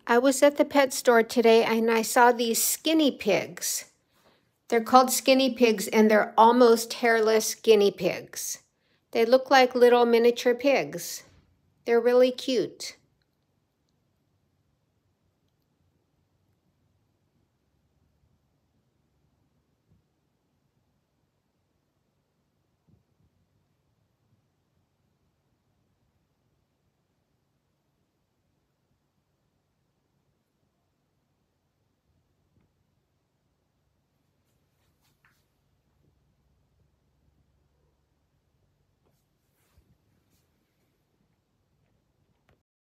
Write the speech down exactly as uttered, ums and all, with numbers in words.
I was at the pet store today and I saw these skinny pigs. They're called skinny pigs and they're almost hairless guinea pigs. They look like little miniature pigs. They're really cute.